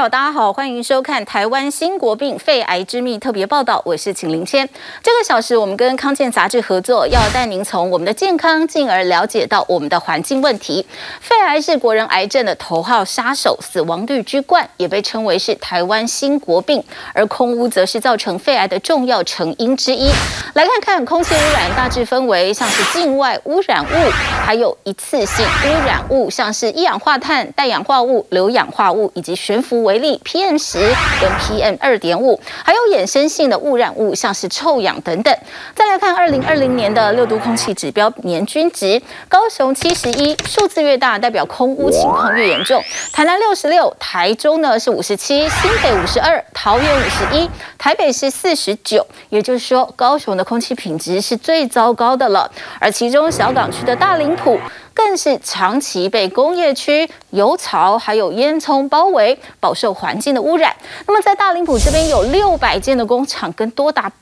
友，大家好，欢迎收看台湾新国病肺癌之秘特别报道，我是秦林谦。这个小时，我们跟康健杂志合作，要带您从我们的健康，进而了解到我们的环境问题。肺癌是国人癌症的头号杀手，死亡率居冠，也被称为是台湾新国病。而空污则是造成肺癌的重要成因之一。来看看空气污染，大致分为像是境外污染物，还有一次性污染物，像是一氧化碳、氮氧化物、硫氧化物以及悬浮微粒 PM10跟 PM2.5，还有衍生性的污染物，像是臭氧等等。再来看2020年的6度空气指标年均值，高雄71，数字越大代表空污情况越严重。台南66，台中呢是57，新北52，桃园51，台北是49。也就是说，高雄的空气品质是最糟糕的了。而其中小港区的大林埔，更是长期被工业区、油槽还有烟囱包围，饱受环境的污染。那么在大林埔这边有600间的工厂，跟多达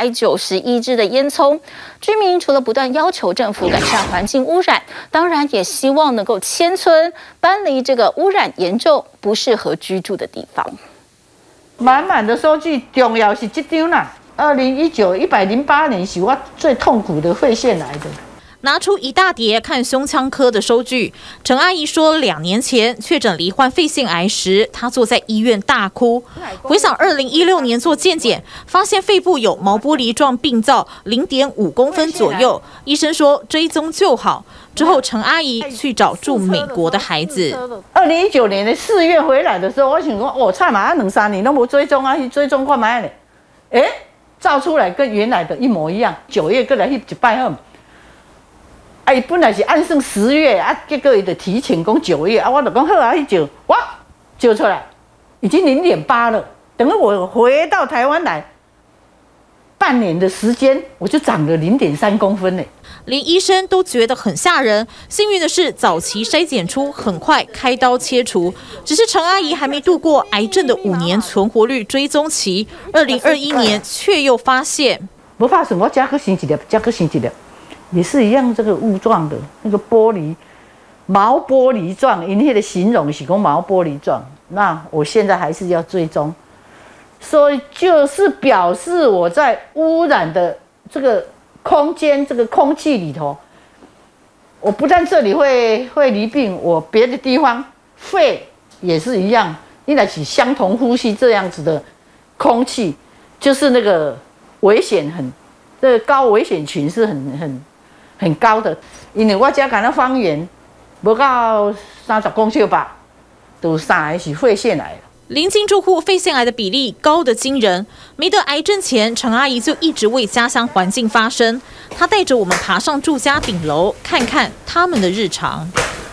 891支的烟囱。居民除了不断要求政府改善环境污染，当然也希望能够迁村，搬离这个污染严重、不适合居住的地方。 满满的收据，重要是这张啦。108年是我最痛苦的肺腺癌的。 拿出一大叠看胸腔科的收据，陈阿姨说，2年前确诊罹患肺腺癌时，她坐在医院大哭。回想2016年做健检，发现肺部有毛玻璃状病灶0.5公分左右，医生说追踪就好。之后，陈阿姨去找住美国的孩子。 2019年的4月回来的时候，我想说，哦，差嘛2、3年都没追踪啊，去追踪看卖嘞，照出来跟原来的一模一样。9月过来去一拜好。伊本来是按算10月啊，结果伊就提前讲9月啊，我就讲好啊，去照，哇，照出来已经0.8了。等于我回到台湾来半年的时间，我就长了0.3公分嘞。 连医生都觉得很吓人。幸运的是，早期筛检出，很快开刀切除。只是陈阿姨还没度过癌症的5年存活率追踪期，2021年却又发现， 没发生，我加个星期的，加个星期的。也是一样，这个雾状的那个玻璃毛玻璃状，因那的形容是讲毛玻璃状。那我现在还是要追踪，所以就是表示我在污染的这个空间、这个空气里头，我不但这里会罹病，我别的地方肺也是一样，应该是相同呼吸这样子的空气，就是那个危险这个高危险群是很高的，因为我家敢那方圆不到30公尺吧，都3个是肺腺癌。 邻近住户肺腺癌的比例高得惊人。没得癌症前，陈阿姨就一直为家乡环境发声。她带着我们爬上住家顶楼，看看他们的日常。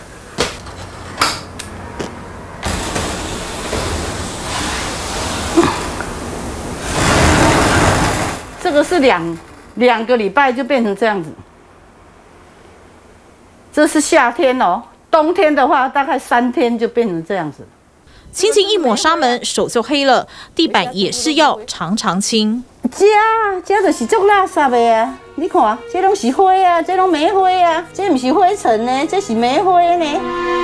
这个是两个礼拜就变成这样子。这是夏天哦，冬天的话大概3天就变成这样子。 轻轻一抹纱门，手就黑了，地板也是要常常清。 这就是足垃圾的啊！你看，这拢是灰啊，这拢煤灰啊，这不是灰尘呢，这是煤灰呢。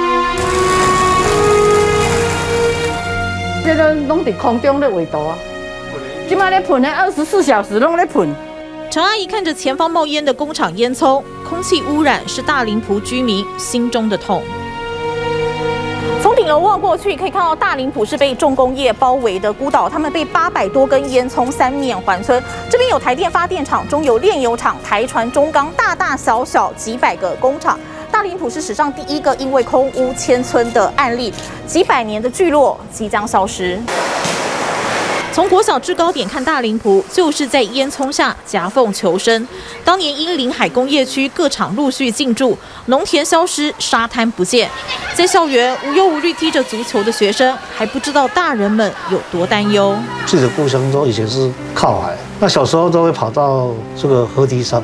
这拢在空中在围堵啊！现在在喷24小时拢在喷。 陈阿姨看着前方冒烟的工厂烟囱，空气污染是大林埔居民心中的痛。从顶楼望过去，可以看到大林埔是被重工业包围的孤岛，他们被800多根烟囱3面环村。这边有台电发电厂、中油炼油厂、台船、中钢，大大小小几百个工厂。大林埔是史上第一个因为空污迁村的案例，几百年的聚落即将消失。从国小制高点看大林埔，就是在烟囱下夹缝求生。当年因临海工业区各厂陆续进驻，农田消失，沙滩不见，在校园无忧无虑踢着足球的学生，还不知道大人们有多担忧。 自己的故乡都以前是靠海，那小时候都会跑到这个河堤上。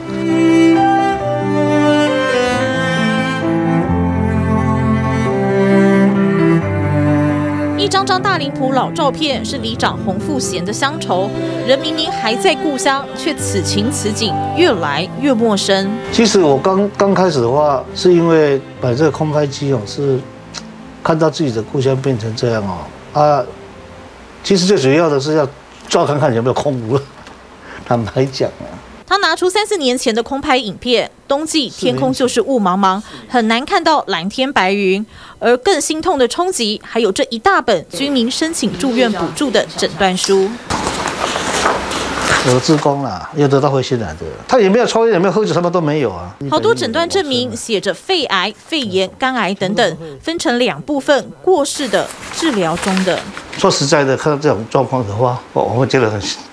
一张张大林埔老照片是里长洪富贤的乡愁，人明明还在故乡，却此情此景越来越陌生。其实我刚开始的话，是因为买这个空拍机哦，是看到自己的故乡变成这样哦， 其实最主要的是要照看看有没有空污了。坦白讲啊。 他拿出3、4年前的空拍影片，冬季天空就是雾茫茫，很难看到蓝天白云。而更心痛的冲击，还有这一大本居民申请住院补助的诊断书。 我的职工啦，又得到肺腺癌的，他也没有抽烟，也没有喝酒，什么都没有啊。 好多诊断证明写着肺癌、肺炎、肝癌等等，分成2部分：过世的、治疗中的。 说实在的，看到这种状况的话，我会觉得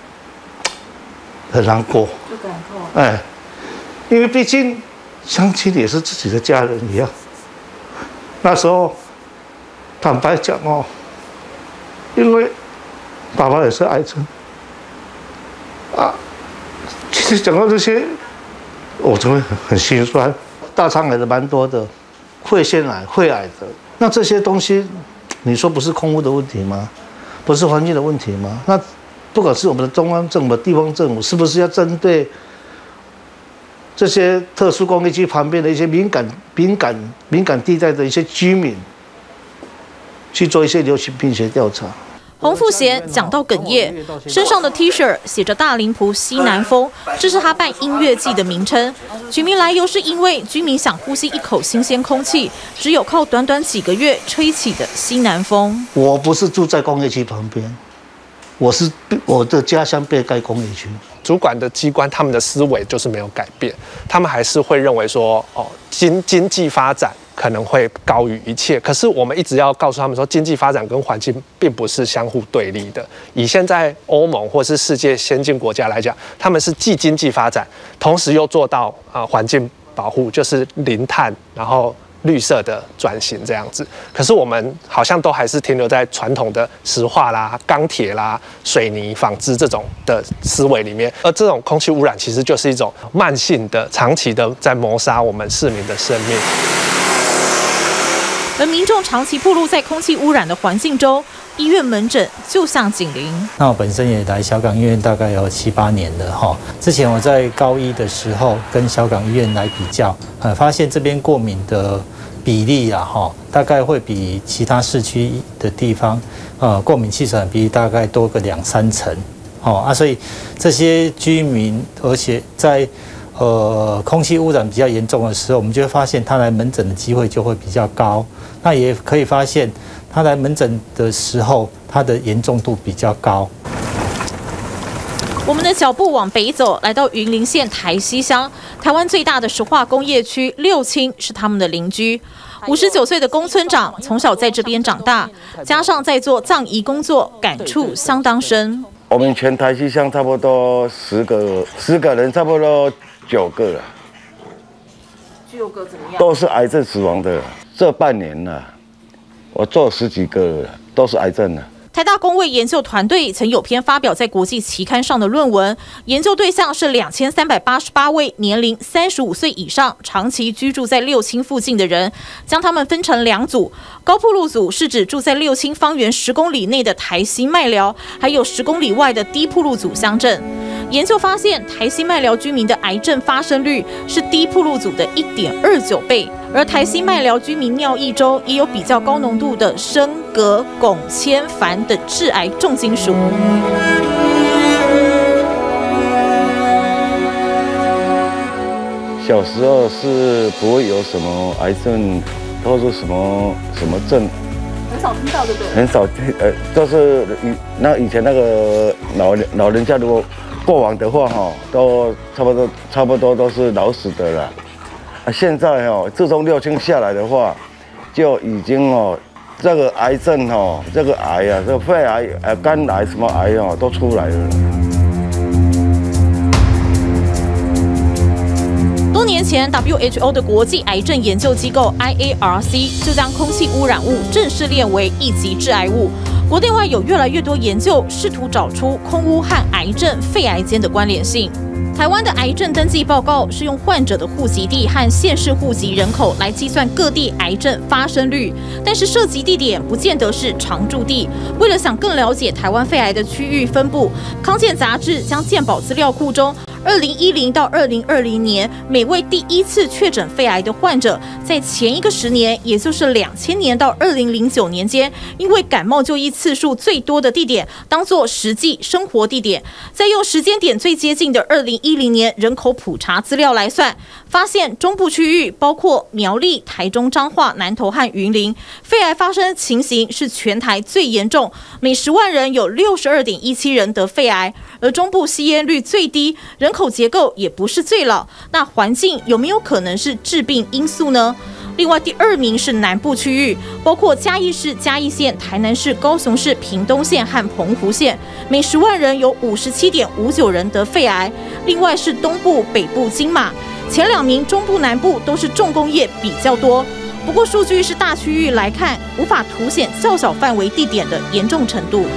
很难过。哎，因为毕竟乡亲也是自己的家人一样。那时候，坦白讲哦，因为爸爸也是癌症啊，其实讲到这些，我真的很心酸。大肠癌的蛮多的，肺腺癌、肺癌的，那这些东西，你说不是空污的问题吗？不是环境的问题吗？那不管是我们的中央政府、地方政府，是不是要针对这些特殊工业区旁边的一些敏感地带的一些居民，去做一些流行病学调查？ 洪富贤讲到哽咽，身上的 T 恤写着大林蒲西南风，这是他办音乐季的名称。取名来由是因为居民想呼吸一口新鲜空气，只有靠短短几个月吹起的西南风。 我不是住在工业区旁边，我的家乡被盖工业区。 主管的机关他们的思维就是没有改变，他们还是会认为说，经济发展可能会高于一切。可是我们一直要告诉他们说，经济发展跟环境并不是相互对立的。以现在欧盟或是世界先进国家来讲，他们是既经济发展，同时又做到环境保护，就是零碳，然后绿色的转型这样子。可是我们好像都还是停留在传统的石化啦、钢铁啦、水泥、纺织这种的思维里面，而这种空气污染其实就是一种慢性的、长期的在谋杀我们市民的生命。 而民众长期暴露在空气污染的环境中，医院门诊就像警铃。 那我本身也来小港医院大概有7、8年了哈。之前我在高一的时候跟小港医院来比较，发现这边过敏的比例啊哈，大概会比其他市区的地方，过敏气喘比例大概多个2、3成。所以这些居民，而且在空气污染比较严重的时候，我们就会发现他来门诊的机会就会比较高。那也可以发现，他来门诊的时候，他的严重度比较高。 我们的脚步往北走，来到云林县台西乡，台湾最大的石化工业区六轻是他们的邻居。59岁的龚村长从小在这边长大，加上在做葬仪工作，感触相当深。 我们全台西乡差不多10个人，差不多9个了。9个怎么样？都是癌症死亡的。这半年了，我做10几个了，都是癌症了。 台大公卫研究团队曾有篇发表在国际期刊上的论文，研究对象是2388位年龄35岁以上、长期居住在六轻附近的人，将他们分成2组。高暴露组是指住在六轻方圆10公里内的台西麦寮，还有10公里外的低暴露组乡镇。研究发现，台西麦寮居民的癌症发生率是低暴露组的1.29倍，而台西麦寮居民尿液中也有比较高浓度的砷、镉、汞、铅、钒等致癌重金属。 小时候是不会有什么癌症，或是什么症， 很少听到，对不对？ 很少，就是以前那个老人家如果过往的话哈，都差不多都是老死的了。现在自从六轻下来的话，就已经这个癌症这个癌啊，这个肺癌、肝癌什么癌都出来了。 多年前 ，WHO 的国际癌症研究机构 IARC 就将空气污染物正式列为1级致癌物。国内外有越来越多研究试图找出空污和癌症、肺癌间的关联性。 台湾的癌症登记报告是用患者的户籍地和县市户籍人口来计算各地癌症发生率，但是涉及地点不见得是常住地。为了想更了解台湾肺癌的区域分布，康健杂志将健保资料库中2010到2020年每位第一次确诊肺癌的患者，在前一个10年，也就是2000年到2009年间，因为感冒就医次数最多的地点，当作实际生活地点，再用时间点最接近的2010年人口普查资料来算，发现中部区域包括苗栗、台中、彰化、南投和云林，肺癌发生情形是全台最严重，每10万人有62.17人得肺癌，而中部吸烟率最低，人口结构也不是最老，那环境有没有可能是致病因素呢？另外，第2名是南部区域，包括嘉义市、嘉义县、台南市、高雄市、屏东县和澎湖县，每10万人有57.59人得肺癌。另外是东部、北部、金马，前2名中部、南部都是重工业比较多。不过数据是大区域来看，无法凸显较小范围地点的严重程度。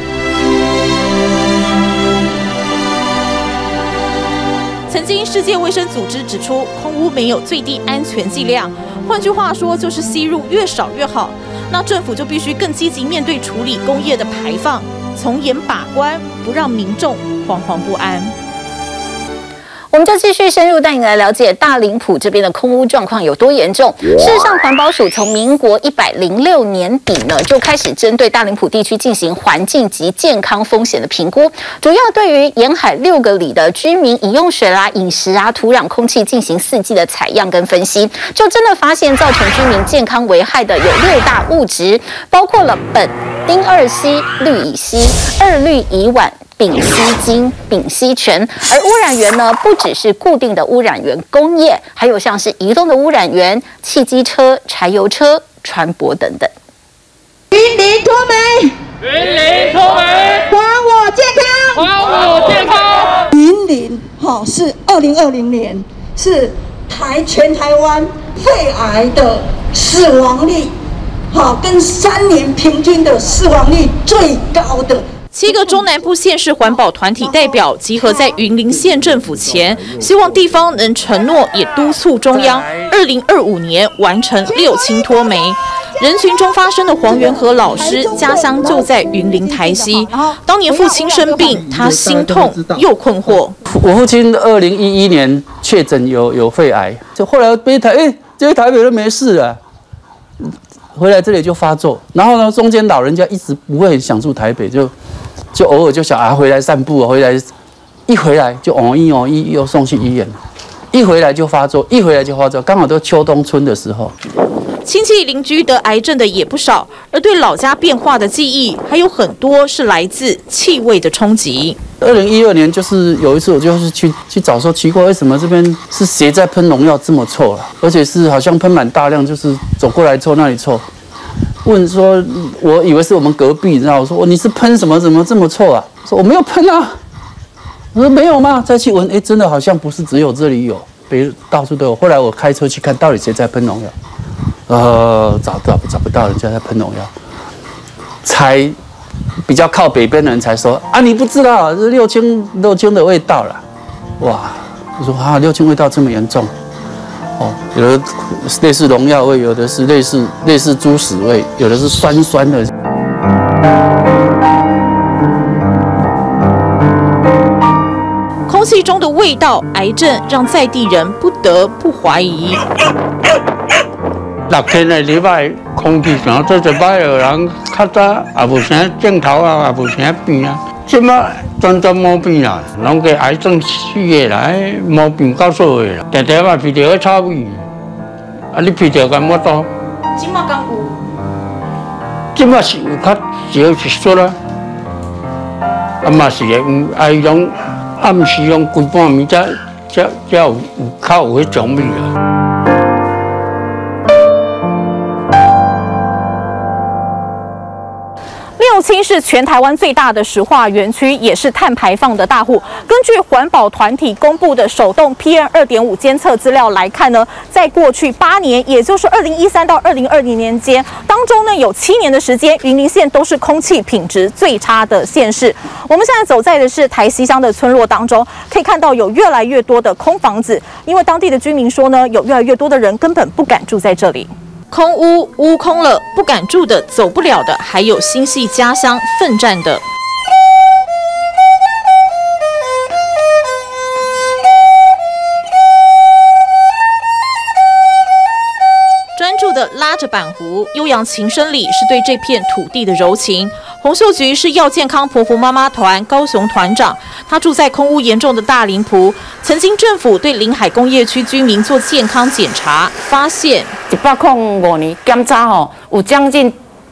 曾经世界卫生组织指出，空污没有最低安全剂量，换句话说就是吸入越少越好。那政府就必须更积极面对处理工业的排放，从严把关，不让民众惶惶不安。 我们就继续深入带你来了解大林埔这边的空污状况有多严重。事实上，环保署从民国106年底呢就开始针对大林埔地区进行环境及健康风险的评估，主要对于沿海6个里的居民饮用水啦、饮食啊、土壤、空气进行4季的采样跟分析，就真的发现造成居民健康危害的有6大物质，包括了苯、丁二烯、氯乙烯、2氯乙烷、丙烯腈、丙烯醛，而污染源呢，不只是固定的污染源工业，还有像是移动的污染源、汽机车、柴油车、船舶等等。 云林脱媒，云林脱媒，还我健康，还我健康。云林是2020年是全台湾肺癌的死亡率跟3年平均的死亡率最高的。 7个中南部县市环保团体代表集合在云林县政府前，希望地方能承诺，也督促中央2025年完成6清脱媒。人群中发生的黄元和老师，家乡就在云林台西。当年父亲生病，他心痛又困惑。 我父亲2011年确诊有肺癌，就后来这些台北都没事了。回来这里就发作，然后呢，中间老人家一直不会很想住台北，就偶尔就想回来散步，回来就又送去医院，一回来就发作，刚好都秋冬春的时候。 亲戚邻居得癌症的也不少，而对老家变化的记忆还有很多是来自气味的冲击。 2012年就是有一次，我就是去找说奇怪，为什么这边是谁在喷农药这么臭了，而且是好像喷满大量，就是走过来臭那里臭。问说，我以为是我们隔壁，你知道？我说你是喷什么？怎么这么臭啊？说我没有喷啊。我说没有吗？再去闻，真的好像不是只有这里有，到处都有。后来我开车去看，到底谁在喷农药？找不到人家在喷农药，才比较靠北边的人才说啊，你不知道是六氢的味道了。哇，我说啊，六氢味道这么严重。有的类似农药味，有的是类似猪屎味，有的是酸酸的。 空气中的味道，癌症让在地人不得不怀疑。 6天的礼拜空气上做一摆的人，较早也无啥镜头啊，也无啥病啊，即马全无病啦，拢个癌症死的啦，无病到数的啦，常常嘛鼻着臭味，你鼻着敢冇多？即马敢有？即马是有较少一撮啦，嘛是会有，伊拢暗时拢规半暝才有较有迄种味啦。 6 校青是全台湾最大的石化园区，也是碳排放的大户。根据环保团体公布的手动 PM2.5 监测资料来看呢，在过去8年，也就是2013到2020年间当中呢，有7年的时间，云林县都是空气品质最差的县市。我们现在走在的是台西乡的村落当中，可以看到有越来越多的空房子，因为当地的居民说呢，有越来越多的人根本不敢住在这里。空屋，屋空了，不敢住的，走不了的，还有心系家乡奋战的。专注的拉着板胡，悠扬琴声里是对这片土地的柔情。洪秀菊是要健康婆婆妈妈团高雄团长，她住在空污严重的大林埔。曾经政府对临海工业区居民做健康检查，发现 105年检查有将近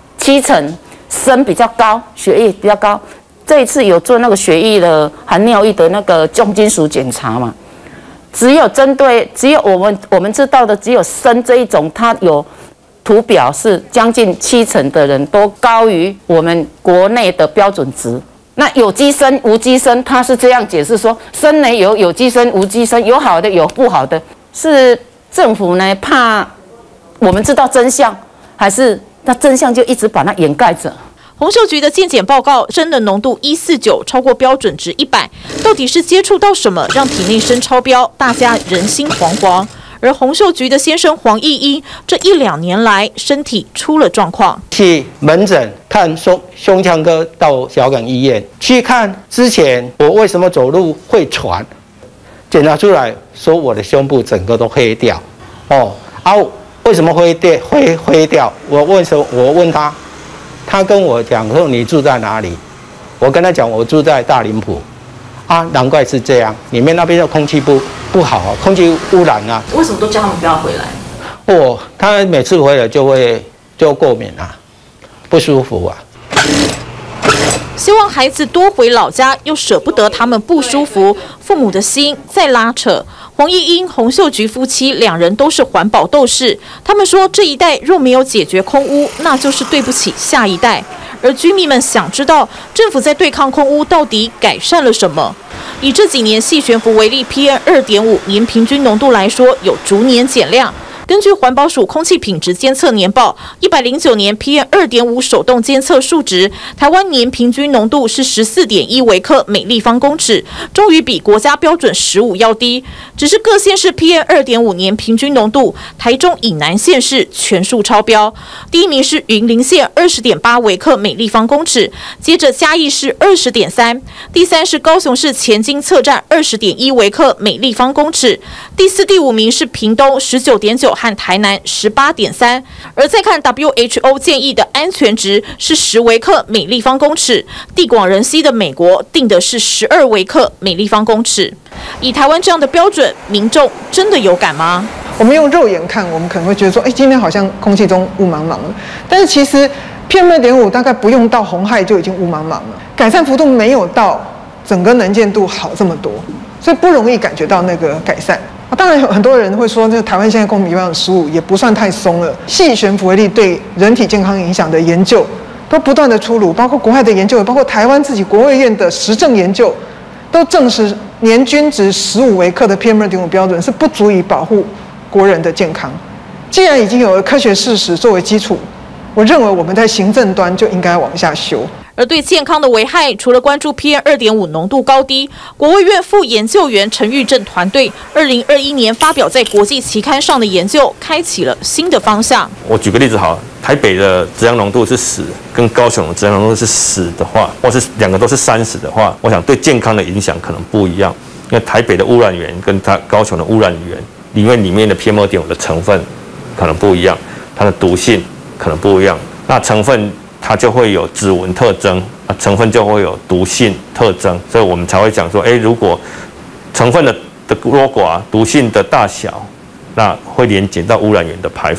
70%砷比较高，血液比较高。这一次有做那个血液的含尿液的那个重金属检查嘛，只有我们知道的只有砷这一种，它有图表是将近70%的人都高于我们国内的标准值。那有机砷、无机砷，它是这样解释说，砷呢有机砷、无机砷，有好的有不好的，是政府呢怕我们知道真相，还是那真相就一直把它掩盖着？ 洪秀菊的健检报告，砷的浓度149，超过标准值100，到底是接触到什么让体内砷超标？大家人心惶惶。而洪秀菊的先生黄义英，这1、2年来身体出了状况， 去门诊看胸腔科，到小港医院去看。之前我为什么走路会喘？检查出来说我的胸部整个都黑掉。为什么会灰掉？我问他，他跟我讲说你住在哪里？我跟他讲我住在大林埔。难怪是这样，里面那边的空气不好啊，空气污染啊。 为什么都叫他们不要回来？ 他每次回来就过敏啊，不舒服啊。 希望孩子多回老家，又舍不得他们不舒服，父母的心在拉扯。黄义英、洪秀菊夫妻2人都是环保斗士，他们说这一代若没有解决空污，那就是对不起下一代。而居民们想知道政府在对抗空污到底改善了什么？以这几年细悬浮为例 ，PM2.5 年平均浓度来说，有逐年减量。根据环保署空气品质监测年报，109年 PM2.5 手动监测数值，台湾年平均浓度是14.1微克每立方公尺，终于比国家标准15要低。只是各县市 PM2.5 年平均浓度，台中以南县市全数超标。第一名是云林县20.8微克每立方公尺，接着嘉义市20.3，第3是高雄市前金测站20.1微克每立方公尺，第4、第5名是屏东19.9。和台南18.3，而再看 WHO 建议的安全值是10微克每立方公尺，地广人稀的美国定的是12微克每立方公尺。以台湾这样的标准，民众真的有感吗？ 我们用肉眼看，我们可能会觉得说，今天好像空气中雾茫茫了，但是其实 PM2.5 大概不用到红害就已经雾茫茫了，改善幅度没有到整个能见度好这么多，所以不容易感觉到那个改善。当然，很多人会说，这台湾现在公民标准15也不算太松了。细悬浮微粒对人体健康影响的研究都不断的出炉，包括国外的研究，也包括台湾自己国卫院的实证研究，都证实年均值15微克的 PM2.5 标准是不足以保护国人的健康。既然已经有了科学事实作为基础，我认为我们在行政端就应该往下修。 而对健康的危害，除了关注 PM2.5 浓度高低，国卫院副研究员陈玉正团队2021年发表在国际期刊上的研究，开启了新的方向。 我举个例子好，台北的质量浓度是10，跟高雄的质量浓度是10的话，或是2个都是30的话，我想对健康的影响可能不一样。因为台北的污染源跟高雄的污染源里面的 PM2.5 的成分可能不一样，它的毒性可能不一样，那成分它就会有指纹特征，成分就会有毒性特征，所以我们才会讲说，如果成分的多寡、毒性的大小，那会连接到污染源的排放。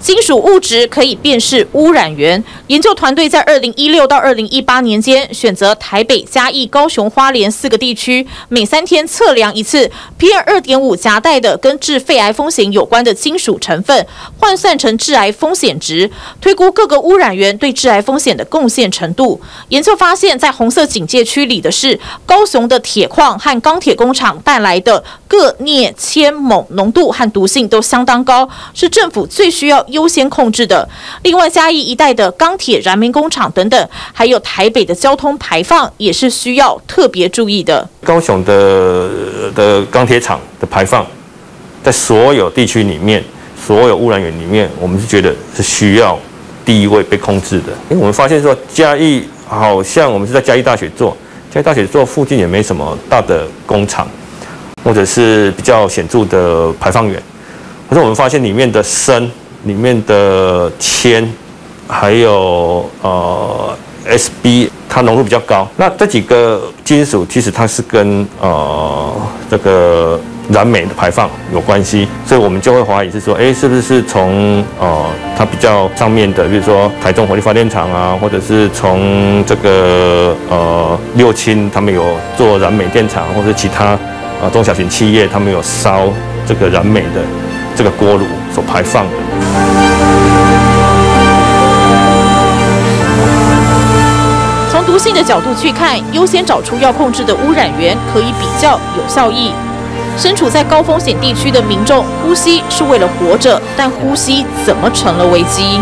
金属物质可以辨识污染源。研究团队在2016到2018年间，选择台北、嘉义、高雄、花莲4个地区，每3天测量一次 PM2.5 夹带的跟致肺癌风险有关的金属成分，换算成致癌风险值，推估各个污染源对致癌风险的贡献程度。研究发现，在红色警戒区里的是高雄的铁矿和钢铁工厂带来的铬、镍、铅、锰浓度和毒性都相当高，是政府最需要优先控制的。另外，嘉义一带的钢铁、燃煤工厂等等，还有台北的交通排放，也是需要特别注意的。 高雄的钢铁厂的排放，在所有地区里面，所有污染源里面，我们是觉得是需要第一位被控制的。因为我们发现说，嘉义好像我们是在嘉义大学做，嘉义大学做附近也没什么大的工厂，或者是比较显著的排放源。可是我们发现里面的砷、里面的铅，还有SB， 它浓度比较高。那这几个金属其实它是跟这个燃煤的排放有关系，所以我们就会怀疑是说，是不是从它比较上面的，比如说台中火力发电厂啊，或者是从这个六轻他们有做燃煤电厂，或者其他中小型企业他们有烧这个燃煤的这个锅炉所排放的。 从毒性的角度去看，优先找出要控制的污染源，可以比较有效益。身处在高风险地区的民众，呼吸是为了活着，但呼吸怎么成了危机？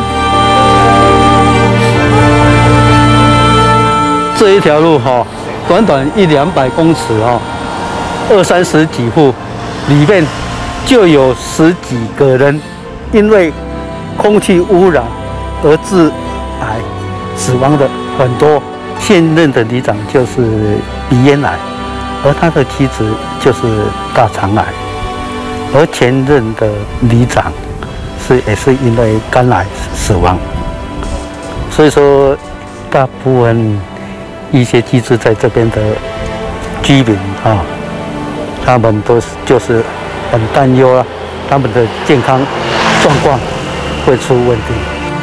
这一条路短短100-200公尺，20-30几户里面就有10几个人因为空气污染而致癌死亡的很多。现任的里长就是鼻咽癌，而他的妻子就是大肠癌，而前任的里长也是因为肝癌死亡。所以说，大部分一些居住在这边的居民他们就是很担忧啊，他们的健康状况会出问题。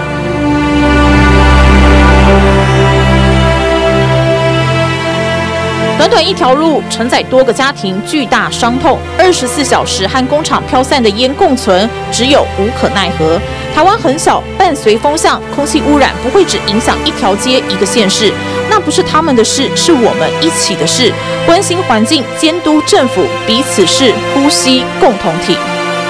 短短一条路承载多个家庭巨大伤痛，24小时和工厂飘散的烟共存，只有无可奈何。台湾很小，伴随风向，空气污染不会只影响一条街一个县市，那不是他们的事，是我们一起的事。关心环境，监督政府，彼此是呼吸共同体。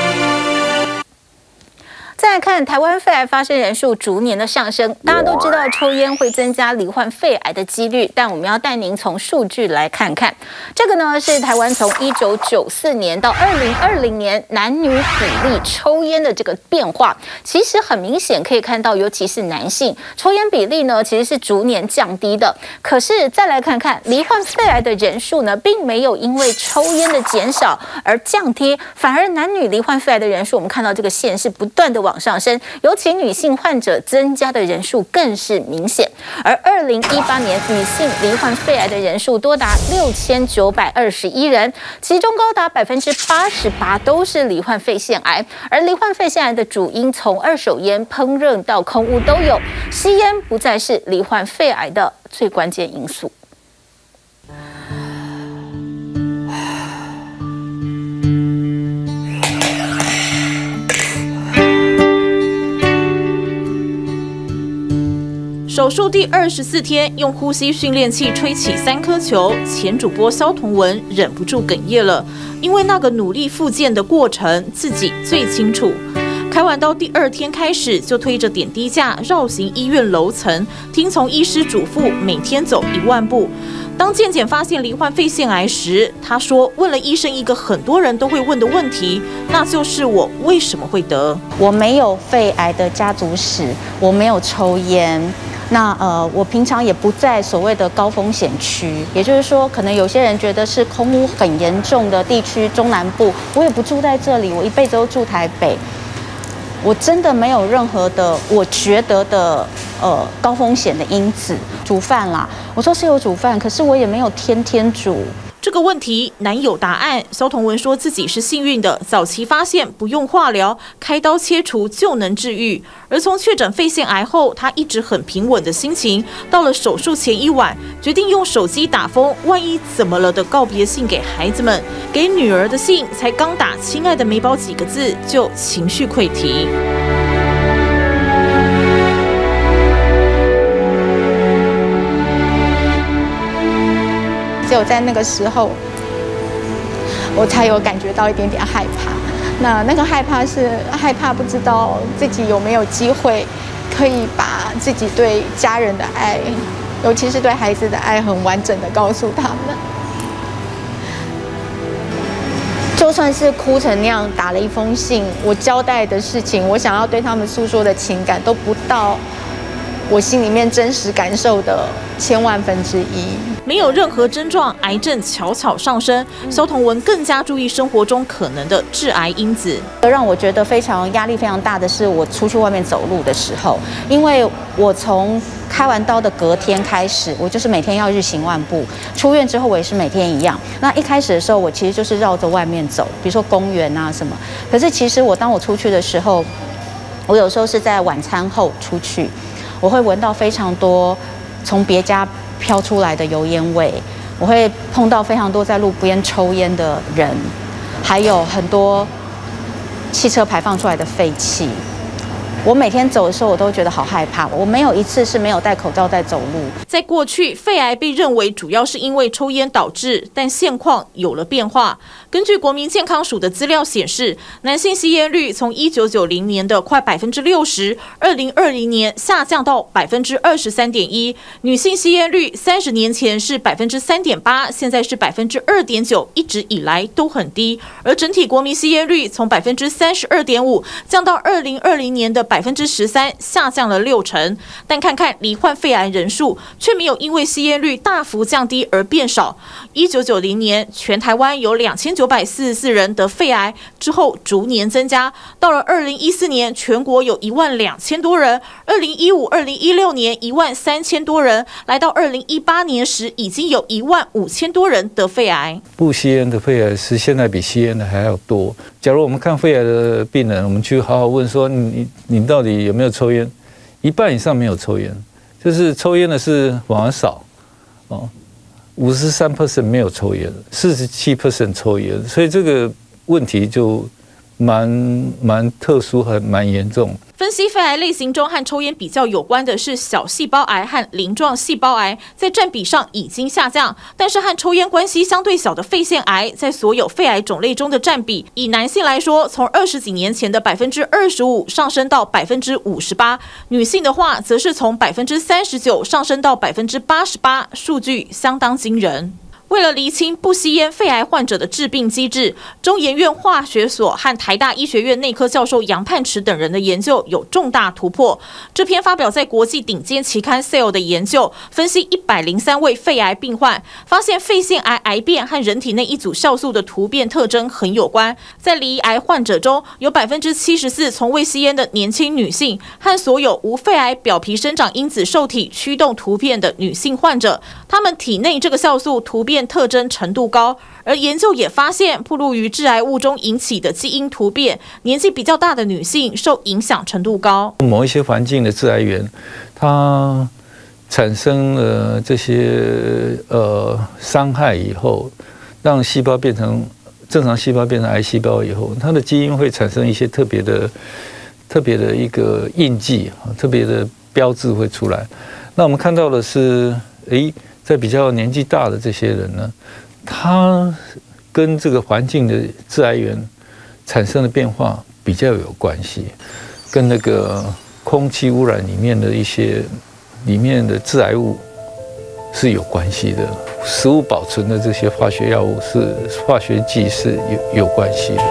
再来看台湾肺癌发生人数逐年的上升，大家都知道抽烟会增加罹患肺癌的几率，但我们要带您从数据来看看。这个呢是台湾从1994年到2020年男女比例抽烟的这个变化，其实很明显可以看到，尤其是男性抽烟比例呢其实是逐年降低的。可是再来看看罹患肺癌的人数呢，并没有因为抽烟的减少而降低，反而男女罹患肺癌的人数，我们看到这个线是不断的往上升，尤其女性患者增加的人数更是明显。而2018年女性罹患肺癌的人数多达6921人，其中高达88%都是罹患肺腺癌。而罹患肺腺癌的主因从二手烟、烹饪到空污都有，吸烟不再是罹患肺癌的最关键因素。 手术第24天，用呼吸训练器吹起3颗球，前主播萧同文忍不住哽咽了，因为那个努力复健的过程自己最清楚。开完刀第2天开始，就推着点滴架绕行医院楼层，听从医师嘱咐，每天走1万步。当健检发现罹患肺腺癌时，他说问了医生一个很多人都会问的问题，那就是我为什么会得？ 我没有肺癌的家族史，我没有抽烟。那我平常也不在所谓的高风险区，也就是说，可能有些人觉得是空污很严重的地区，中南部，我也不住在这里，我一辈子都住台北，我真的没有任何的我觉得的高风险的因子。煮饭啦，我说是有煮饭，可是我也没有天天煮。 这个个问题难有答案。萧同文说自己是幸运的，早期发现不用化疗，开刀切除就能治愈。而从确诊肺腺癌后，他一直很平稳的心情，到了手术前一晚，决定用手机打封“万一怎么了”的告别信给孩子们。给女儿的信才刚打“亲爱的美宝”几个字，就情绪溃堤。 只有在那个时候，我才有感觉到一点点害怕。那个害怕是害怕不知道自己有没有机会，可以把自己对家人的爱，尤其是对孩子的爱，很完整的告诉他们。就算是哭成那样，打了一封信，我交代的事情，我想要对他们诉说的情感，都不到我心里面真实感受的1/1000,000,000。 没有任何症状，癌症悄悄上升。萧同文更加注意生活中可能的致癌因子。 让我觉得压力非常大的是，我出去外面走路的时候，因为我从开完刀的隔天开始，我就是每天要日行万步。出院之后，我也是每天一样。那一开始的时候，我其实就是绕着外面走，比如说公园啊什么。可是其实当我出去的时候，我有时候是在晚餐后出去，我会闻到非常多从别家飘出来的油烟味，我会碰到非常多在路边抽烟的人，还有很多汽车排放出来的废气。我每天走的时候，我都觉得好害怕。我没有一次是没有戴口罩在走路。 在过去，肺癌被认为主要是因为抽烟导致，但现况有了变化。根据国民健康署的资料显示，男性吸烟率从1990年的快60%，2020年下降到23.1%；女性吸烟率30年前是3.8%，现在是2.9%，一直以来都很低。而整体国民吸烟率从32.5%降到2020年的13%，下降了60%。但看看罹患肺癌人数，却没有因为吸烟率大幅降低而变少。1990年，全台湾有2944人得肺癌，之后逐年增加，到了2014年，全国有12000多人；2015、2016年13000多人，来到2018年时，已经有15000多人得肺癌。 不吸烟的肺癌是现在比吸烟的还要多。假如我们看肺癌的病人，我们去好好问说你到底有没有抽烟？一半以上没有抽烟，就是抽烟的是反而少哦。53% 没有抽烟，47% 抽烟，所以这个问题就蛮特殊和蛮严重。 分析肺癌类型中和抽烟比较有关的是小细胞癌和鳞状细胞癌，在占比上已经下降，但是和抽烟关系相对小的肺腺癌，在所有肺癌种类中的占比，以男性来说，从20几年前的25%上升到58%，女性的话，则是从39%上升到88%，数据相当惊人。为了厘清不吸烟肺癌患者的治病机制，中研院化学所和台大医学院内科教授杨盼池等人的研究有重大突破。这篇发表在国际顶尖期刊《Cell》的研究，分析103位肺癌病患，发现肺腺癌癌变和人体内一组酵素的突变特征很有关。在罹癌患者中，有74%从未吸烟的年轻女性，和所有无肺癌表皮生长因子受体驱动突变的女性患者，她们体内这个酵素突变特征程度高，而研究也发现，暴露于致癌物中引起的基因突变，年纪比较大的女性受影响程度高。 某一些环境的致癌源，它产生了这些伤害以后，让细胞变成正常细胞变成癌细胞以后，它的基因会产生一些特别的一个印记，特别的标志会出来。那我们看到的是，在比较年纪大的这些人呢，他跟这个环境的致癌源产生的变化比较有关系，跟那个空气污染里面的一些里面的致癌物是有关系的，食物保存的这些化学药物是化学剂是有关系的。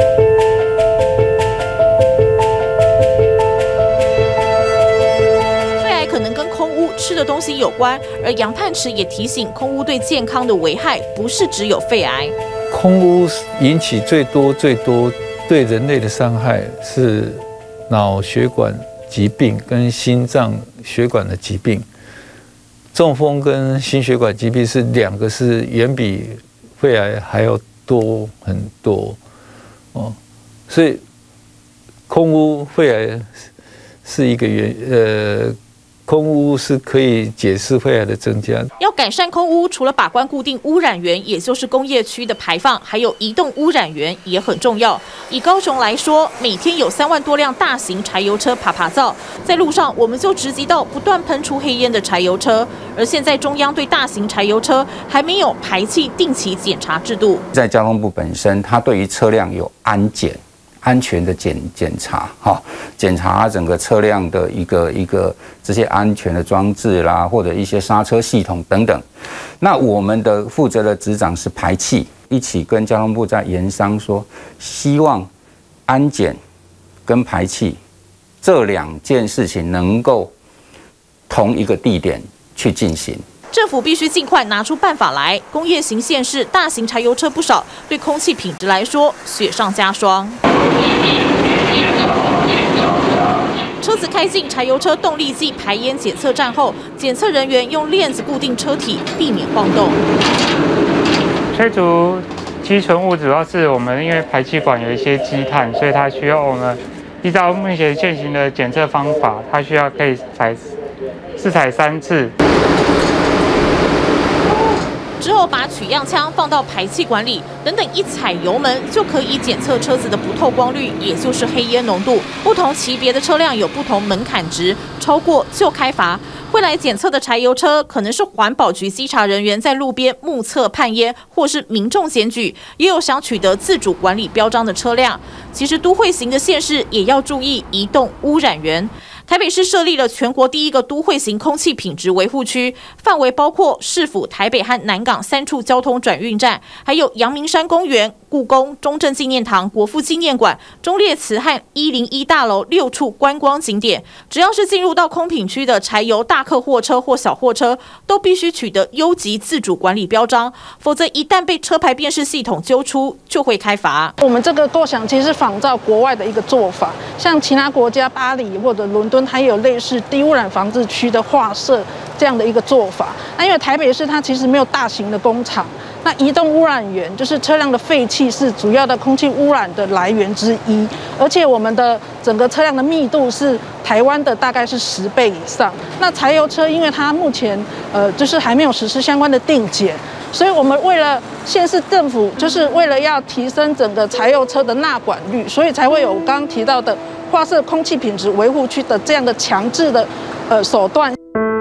吃的东西有关，而杨盼池也提醒，空污对健康的危害不是只有肺癌。 空污引起最多对人类的伤害是脑血管疾病跟心脏血管的疾病，中风跟心血管疾病是两个是远比肺癌还要多很多哦，所以空污肺癌是一个空污是可以解释肺癌的增加。 要改善空污，除了把关固定污染源，也就是工业区的排放，还有移动污染源也很重要。以高雄来说，每天有3万多辆大型柴油车爬灶，在路上我们就直击到不断喷出黑烟的柴油车。而现在中央对大型柴油车还没有排气定期检查制度。 在交通部本身，它对于车辆有安全的检查，检查整个车辆的一个这些安全的装置啦，或者一些刹车系统等等。那我们的负责的执掌是排气，一起跟交通部在研商说，希望安检跟排气这2件事情能够同一个地点去进行。 政府必须尽快拿出办法来。工业型县市大型柴油车不少，对空气品质来说雪上加霜。车子开进柴油车动力计排烟检测站后，检测人员用链子固定车体，避免晃动。 吹除积存物主要是我们因为排气管有一些积碳，所以它需要我们依照目前现行的检测方法，它需要可以试采3次。 之后把取样枪放到排气管里，等一踩油门就可以检测车子的不透光率，也就是黑烟浓度。不同级别的车辆有不同门槛值，超过就开罚。会来检测的柴油车，可能是环保局稽查人员在路边目测判烟，或是民众检举，也有想取得自主管理标章的车辆。其实都会型的县市也要注意移动污染源。台北市设立了全国第1个都会型空气品质维护区，范围包括市府、台北和南港3处交通转运站，还有阳明山公园、故宫、中正纪念堂、国父纪念馆、忠烈祠和101大楼6处观光景点。只要是进入到空品区的柴油大客货车或小货车，都必须取得优级自主管理标章，否则一旦被车牌辨识系统揪出，就会开罚。 我们这个构想其实是仿照国外的一个做法，像其他国家巴黎或者伦敦，还有类似低污染防治区的划设这样的一个做法。那因为台北市它其实没有大型的工厂，那移动污染源就是车辆的废气是主要的空气污染的来源之一，而且我们的整个车辆的密度是台湾的大概是10倍以上。那柴油车因为它目前就是还没有实施相关的定检，所以我们为了县市政府就是为了要提升整个柴油车的纳管率，所以才会有我刚刚提到的划设空气品质维护区的这样的强制的手段。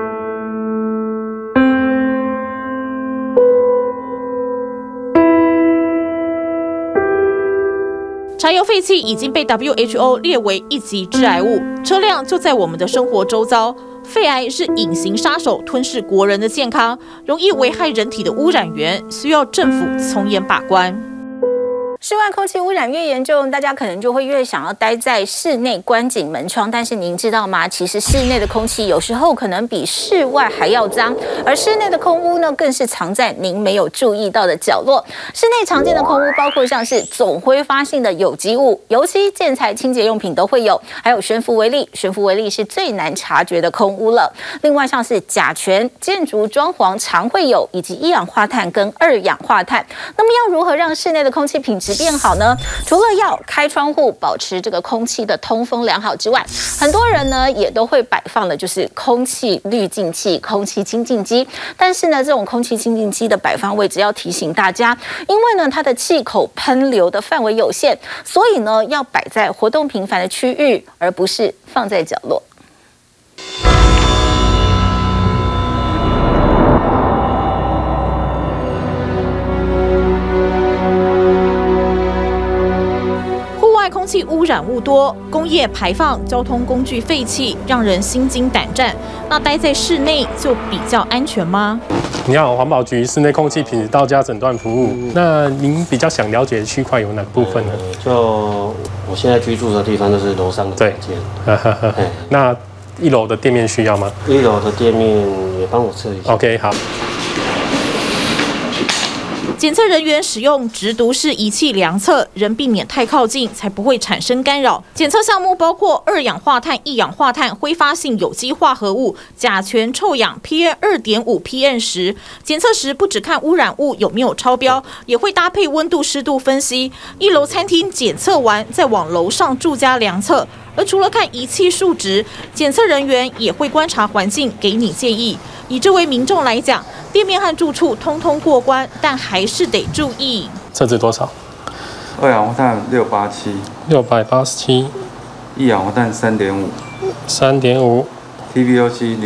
柴油废气已经被 WHO 列为1级致癌物，车辆就在我们的生活周遭。肺癌是隐形杀手，吞噬国人的健康，容易危害人体的污染源，需要政府从严把关。 室外空气污染越严重，大家可能就会越想要待在室内关紧门窗。但是您知道吗？其实室内的空气有时候可能比室外还要脏，而室内的空污呢，更是藏在您没有注意到的角落。室内常见的空污包括像是总挥发性的有机物、油漆、建材、清洁用品都会有，还有悬浮微粒。悬浮微粒是最难察觉的空污了。另外像是甲醛、建筑装潢常会有，以及一氧化碳跟2氧化碳。那么要如何让室内的空气品质变好呢？除了要开窗户，保持这个空气的通风良好之外，很多人呢也都会摆放的就是空气滤净器、空气清净机。但是呢，这种空气清净机的摆放位置要提醒大家，因为呢它的气口喷流的范围有限，所以呢要摆在活动频繁的区域，而不是放在角落。 空气污染物多，工业排放、交通工具废气，让人心惊胆战。那待在室内就比较安全吗？ 你好，环保局室内空气品质到家诊断服务。那您比较想了解的区块有哪部分呢？ 就我现在居住的地方就是楼上的房间。 那1楼的店面需要吗 ？1楼的店面也帮我测一下。 OK， 好。 检测人员使用直读式仪器量测，仍避免太靠近，才不会产生干扰。检测项目包括二氧化碳、一氧化碳、挥发性有机化合物、甲醛、臭氧、PM2.5、PM10。检测时不只看污染物有没有超标，也会搭配温度、湿度分析。1楼餐厅检测完，再往楼上住家量测。而除了看仪器数值，检测人员也会观察环境，给你建议。以这位民众来讲，店面和住处通通过关，但还是得注意。 测值多少？ 二氧化碳687，一氧化碳3.5。TBOC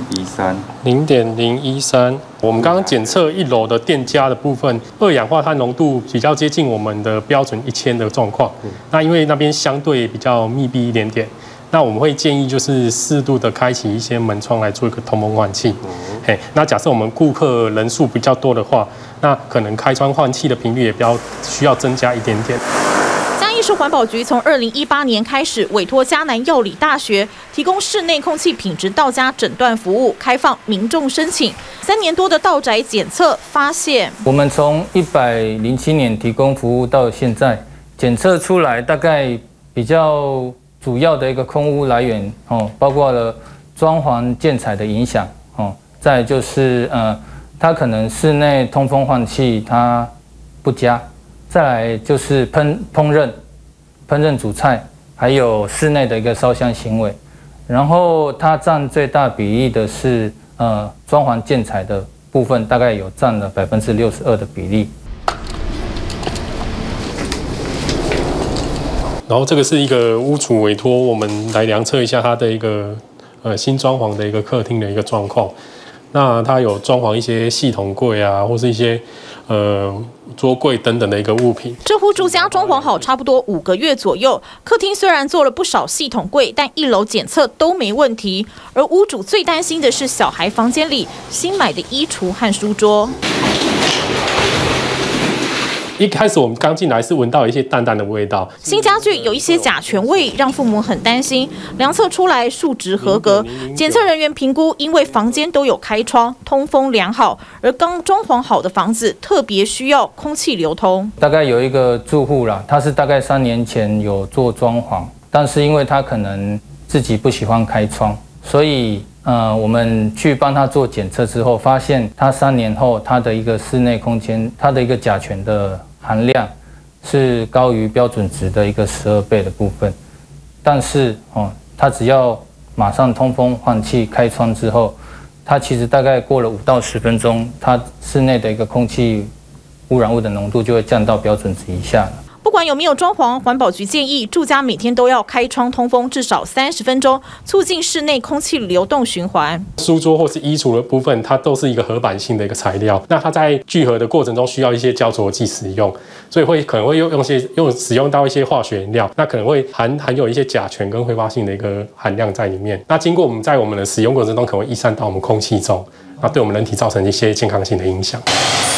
0.013。我们刚刚检测1楼的店家的部分，二氧化碳浓度比较接近我们的标准1000的状况。那因为那边相对比较密闭一点点，那我们会建议就是适度的开启一些门窗来做一个通风换气。那假设我们顾客人数比较多的话，那可能开窗换气的频率也需要增加一点点。 嘉义市环保局从2018年开始委托嘉南药理大学提供室内空气品质到家诊断服务，开放民众申请。3年多的到宅检测发现， 我们从107年提供服务到现在，检测出来大概比较主要的一个空污来源包括了装潢建材的影响再来就是它可能室内通风换气它不佳。再来就是烹饪煮菜，还有室内的一个烧香行为，然后它占最大比例的是装潢建材的部分，大概有占了62%的比例。 然后这个是一个屋主委托我们来量测一下他的一个新装潢的一个客厅的一个状况。那它有装潢一些系统柜啊，或是一些桌柜等等的一个物品。 这户住家装潢好差不多5个月左右，客厅虽然做了不少系统柜，但1楼检测都没问题。而屋主最担心的是小孩房间里新买的衣橱和书桌。 一开始我们刚进来是闻到一些淡淡的味道， 新家具有一些甲醛味，让父母很担心。量测出来数值合格，检测人员评估，因为房间都有开窗，通风良好，而刚装潢好的房子特别需要空气流通。 大概有一个住户啦，他是大概3年前有做装潢，但是因为他可能自己不喜欢开窗，所以我们去帮他做检测之后，发现他3年后他的一个室内空间，他的一个甲醛的含量是高于标准值的一个12倍的部分，但是他只要马上通风换气开窗之后，它其实大概过了5到10分钟，它室内的一个空气污染物的浓度就会降到标准值以下了。 不管有没有装潢，环保局建议住家每天都要开窗通风至少30分钟，促进室内空气流动循环。 书桌或是衣橱的部分，它都是一个合板性的一个材料，那它在聚合的过程中需要一些胶着剂使用，所以可能会使用到一些化学原料，那可能会含有一些甲醛跟挥发性的一个含量在里面。那经过我们在我们的使用过程中，可能会逸散到我们空气中，那对我们人体造成一些健康性的影响。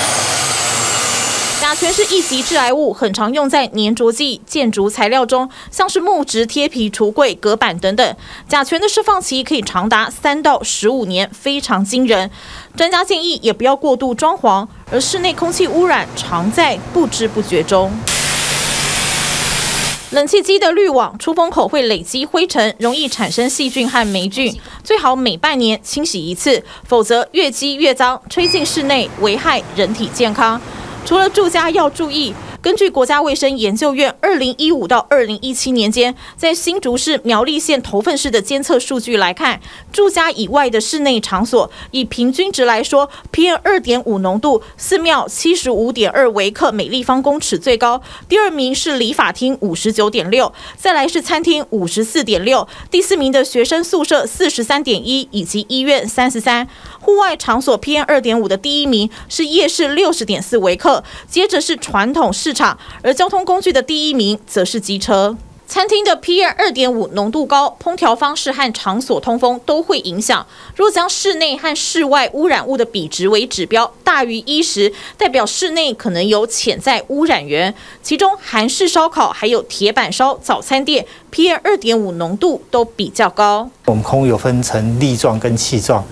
甲醛是一级致癌物，很常用在粘着剂、建筑材料中，像是木质贴皮、橱柜、隔板等等。甲醛的释放期可以长达3到15年，非常惊人。专家建议也不要过度装潢，而室内空气污染常在不知不觉中。冷气机的滤网出风口会累积灰尘，容易产生细菌和霉菌，最好每半年清洗一次，否则越积越脏，吹进室内危害人体健康。除了住家要注意，根据国家卫生研究院2015到2017年间在新竹市苗栗县头份市的监测数据来看，住家以外的室内场所，以平均值来说 ，PM2.5 浓度，寺庙75.2微克每立方公尺最高，第2名是理发厅59.6，再来是餐厅54.6，第4名的学生宿舍43.1，以及医院33。户外场所 PM2.5 的第1名是夜市60.4微克，接着是传统市场，而交通工具的第1名则是机车。餐厅的 PM2.5 浓度高，烹调方式和场所通风都会影响。若将室内和室外污染物的比值为指标大于1时，代表室内可能有潜在污染源。其中韩式烧烤还有铁板烧早餐店 PM2.5 浓度都比较高。 我们空污有分成粒状跟气状。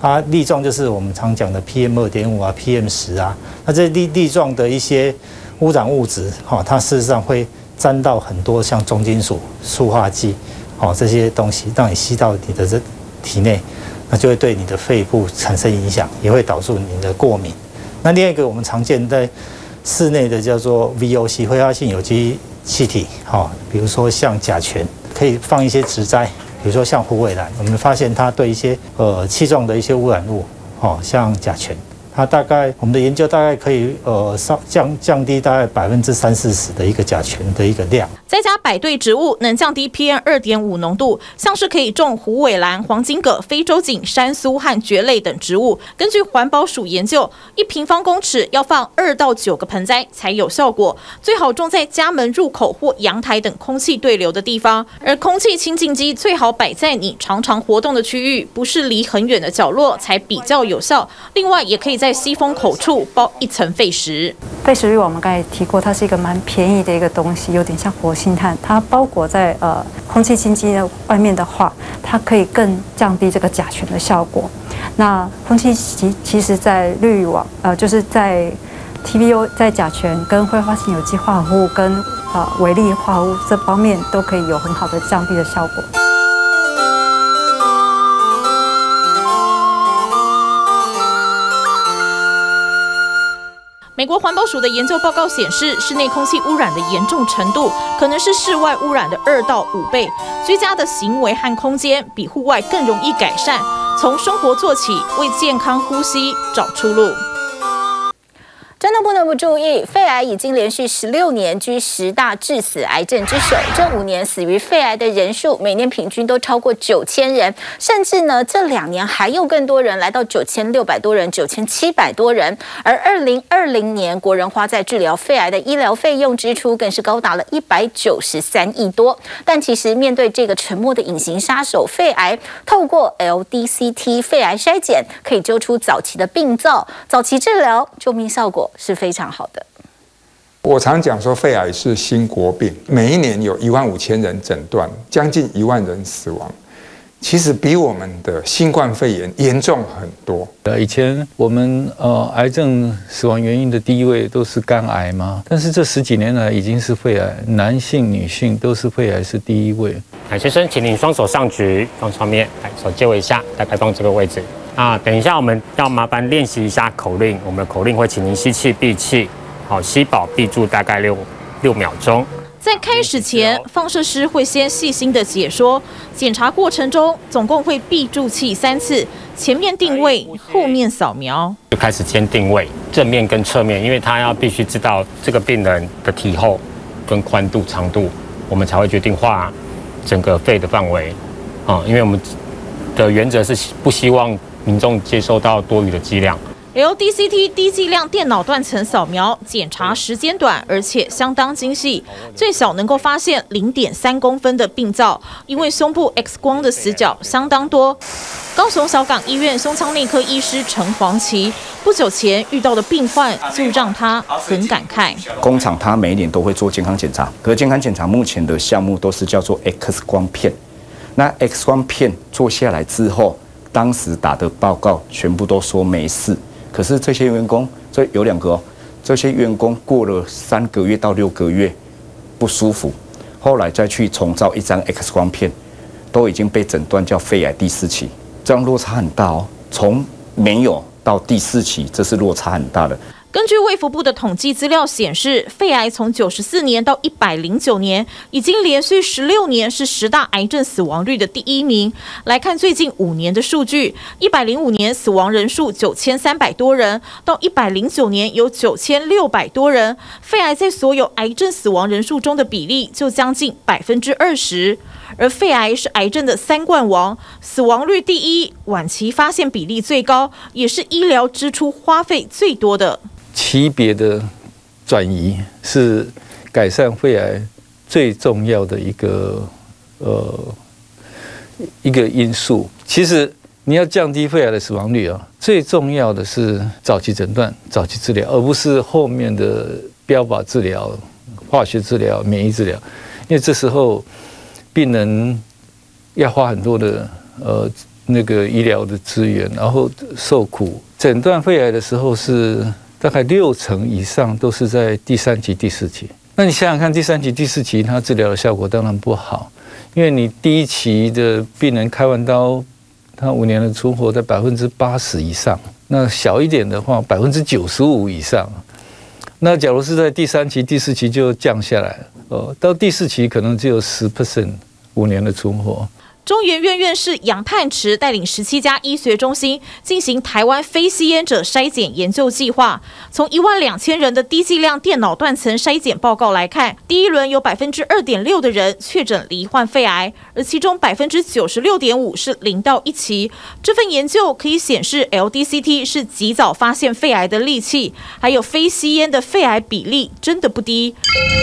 它粒状就是我们常讲的 PM2.5啊、PM10啊，那这粒状的一些污染物质，它事实上会沾到很多像重金属、塑化剂，这些东西，让你吸到你的这体内，那就会对你的肺部产生影响，也会导致你的过敏。那另外一个我们常见在室内的叫做 VOC 挥发性有机气体，比如说像甲醛，可以放一些植栽。比如说像虎尾兰，我们发现它对一些气状的一些污染物，像甲醛，它大概我们的研究大概可以降低大概30-40%的一个甲醛的一个量。 再加百对植物能降低 PM2.5 浓度，像是可以种虎尾兰、黄金葛、非洲锦、山苏和蕨类等植物。根据环保署研究，1平方公尺要放2到9个盆栽才有效果，最好种在家门入口或阳台等空气对流的地方。而空气清净机最好摆在你常常活动的区域，不是离很远的角落才比较有效。另外，也可以在吸风口处包一层废石。 废石绿我们刚才提过，它是一个蛮便宜的一个东西，有点像活性炭，它包裹在空气清净机外面的话，它可以更降低这个甲醛的效果。那空气其实在滤网就是在 TVO 在甲醛跟挥发性有机化合物跟微粒化合物这方面都可以有很好的降低的效果。 美国环保署的研究报告显示，室内空气污染的严重程度可能是室外污染的2到5倍。居家的行为和空间比户外更容易改善，从生活做起，为健康呼吸找出路。 真的不能不注意，肺癌已经连续16年居10大致死癌症之首。这5年死于肺癌的人数，每年平均都超过9000人，甚至呢，这2年还有更多人，来到9600多人、9700多人。而2020年，国人花在治疗肺癌的医疗费用支出更是高达了193亿多。但其实面对这个沉默的隐形杀手肺癌，透过 LDCT 肺癌筛检，可以揪出早期的病灶，早期治疗，救命效果是非常好的。 我常讲说，肺癌是新国病，每一年有15000人诊断，将近1万人死亡。其实比我们的新冠肺炎严重很多。 以前我们癌症死亡原因的第1位都是肝癌嘛，但是这10几年来已经是肺癌，男性、女性都是肺癌是第1位。 先生，请您双手上举，放上面，来手接我一下，大概放这个位置。等一下我们要麻烦练习一下口令，我们的口令会请您吸气闭气，好，吸饱闭住大概6秒钟。 在开始前，放射师会先细心的解说，检查过程中总共会闭住气3次，前面定位，后面扫描。 就开始先定位正面跟侧面，因为他要必须知道这个病人的体厚跟宽度、长度，我们才会决定画整个肺的范围。因为我们的原则是不希望民众接收到多余的剂量。 LDCT 低剂量电脑断层扫描检查时间短，而且相当精细，最小能够发现0.3公分的病灶，因为胸部 X 光的死角相当多。高雄小港医院胸腔内科医师陈黄琦不久前遇到的病患，就让他很感慨。 工厂它每一年都会做健康检查，可是健康检查目前的项目都是叫做 X 光片。那 X 光片做下来之后，当时打的报告全部都说没事。可是这些员工，这有2个哦，这些员工过了3个月到6个月不舒服，后来再去重照一张 X 光片，都已经被诊断叫肺癌第4期，这样落差很大哦。从没有到第4期，这是落差很大的。 根据卫福部的统计资料显示，肺癌从94年到109年，已经连续16年是10大癌症死亡率的第1名。来看最近5年的数据，105年死亡人数9300多人，到109年有9600多人。肺癌在所有癌症死亡人数中的比例就将近20%。而肺癌是癌症的3冠王，死亡率第1，晚期发现比例最高，也是医疗支出花费最多的。 级别的转移是改善肺癌最重要的一个因素。其实你要降低肺癌的死亡率最重要的是早期诊断、早期治疗，而不是后面的标靶治疗、化学治疗、免疫治疗，因为这时候病人要花很多的那个医疗的资源，然后受苦。诊断肺癌的时候是大概60%以上都是在第3期、第4期。那你想想看，第3期、第4期它治疗的效果当然不好，因为你第1期的病人开完刀，他5年的存活在80%以上，那小一点的话95%以上。那假如是在第3期、第4期就降下来了，到第4期可能只有10%，5年的存活。 中研院院士杨泮池带领17家医学中心进行台湾非吸烟者筛检研究计划。从12000人的低剂量电脑断层筛检报告来看，第一轮有2.6%的人确诊罹患肺癌，而其中96.5%是0到1期。这份研究可以显示 ，LDCT 是及早发现肺癌的利器，还有非吸烟的肺癌比例真的不低。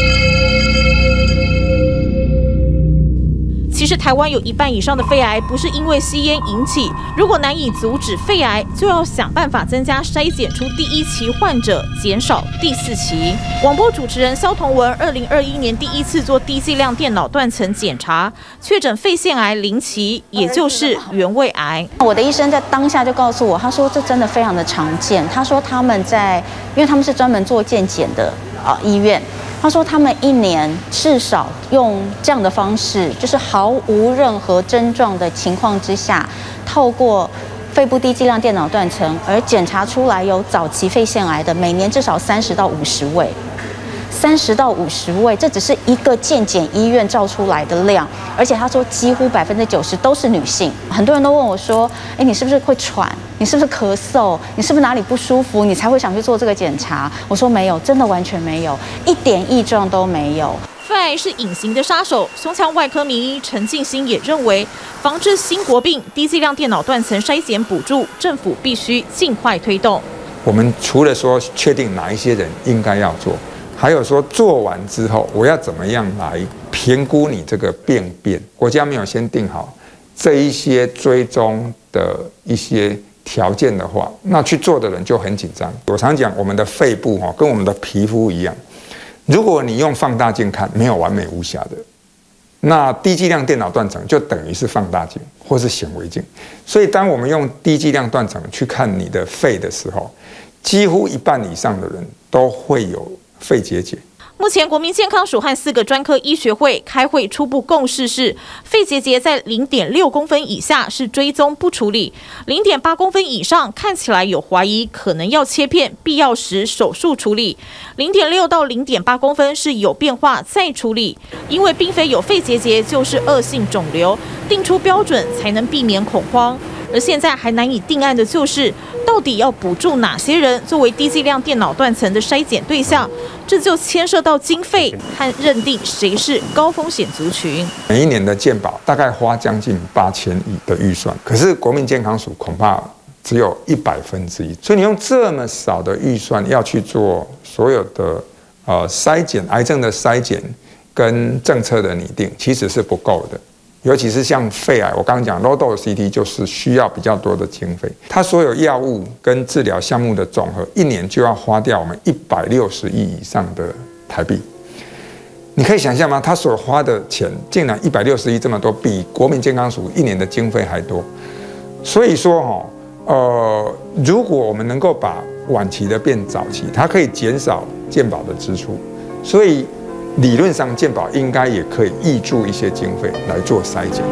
其实台湾有1半以上的肺癌不是因为吸烟引起，如果难以阻止肺癌，就要想办法增加筛检出第1期患者，减少第4期。广播主持人萧同文2021年第1次做低剂量电脑断层检查，确诊肺腺癌0期，也就是原位癌。 我的医生在当下就告诉我，他说这真的非常的常见。他说他们因为他们是专门做健检的医院。他说，他们1年至少用这样的方式，就是毫无任何症状的情况之下，透过肺部低剂量电脑断层而检查出来有早期肺腺癌的，每年至少30到50位。30到50位，这只是一个健检医院照出来的量，而且他说几乎90%都是女性。很多人都问我说：“哎，你是不是会喘？你是不是咳嗽？你是不是哪里不舒服？你才会想去做这个检查？”我说没有，真的完全没有，一点异状都没有。 肺癌是隐形的杀手，胸腔外科名医陈进兴也认为，防治新国病，低剂量电脑断层筛检补助，政府必须尽快推动。 我们除了说确定哪一些人应该要做，还有说做完之后我要怎么样来评估你这个病变，国家没有先定好这一些追踪的一些条件的话，那去做的人就很紧张。我常讲，我们的肺部跟我们的皮肤一样，如果你用放大镜看，没有完美无瑕的，那低剂量电脑断层就等于是放大镜或是显微镜。所以当我们用低剂量断层去看你的肺的时候，几乎1半以上的人都会有肺结节。 目前国民健康署和4个专科医学会开会，初步共识是，肺结节在0.6公分以下是追踪不处理，0.8公分以上看起来有怀疑，可能要切片，必要时手术处理；0.6到0.8公分是有变化再处理。因为并非有肺结节就是恶性肿瘤，定出标准才能避免恐慌。而现在还难以定案的就是，到底要补助哪些人作为低剂量电脑断层的筛检对象？这就牵涉到经费和认定谁是高风险族群。 每一年的健保大概花将近8000亿的预算，可是国民健康署恐怕只有1/100，所以你用这么少的预算要去做所有的筛检，癌症的筛检跟政策的拟定，其实是不够的。尤其是像肺癌，我刚刚讲 low dose CT 就是需要比较多的经费，它所有药物跟治疗项目的总和，1年就要花掉我们160亿以上的台币。你可以想象吗？他所花的钱竟然160亿这么多，比国民健康署1年的经费还多。所以说如果我们能够把晚期的变早期，它可以减少健保的支出，所以理论上健保应该也可以挹注一些经费来做筛检。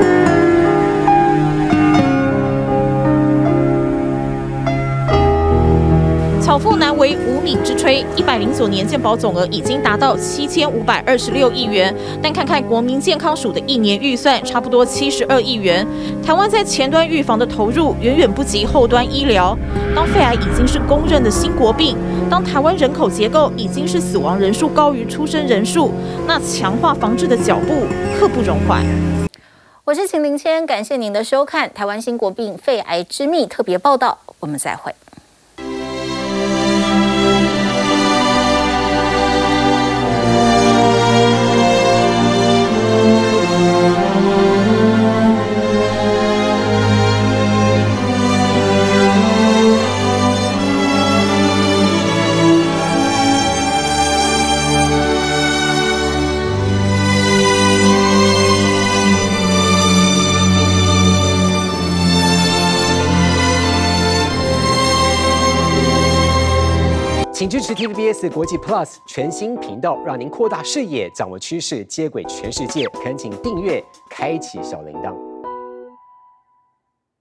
巧妇难为无米之炊，109年健保总额已经达到7526亿元，但看看国民健康署的1年预算，差不多72亿元。台湾在前端预防的投入远远不及后端医疗。当肺癌已经是公认的新国病，当台湾人口结构已经是死亡人数高于出生人数，那强化防治的脚步刻不容缓。 我是秦林谦，感谢您的收看《台湾新国病肺癌之秘》特别报道，我们再会。 请支持 TVBS 国际 Plus 全新频道，让您扩大视野，掌握趋势，接轨全世界。恳请订阅，开启小铃铛。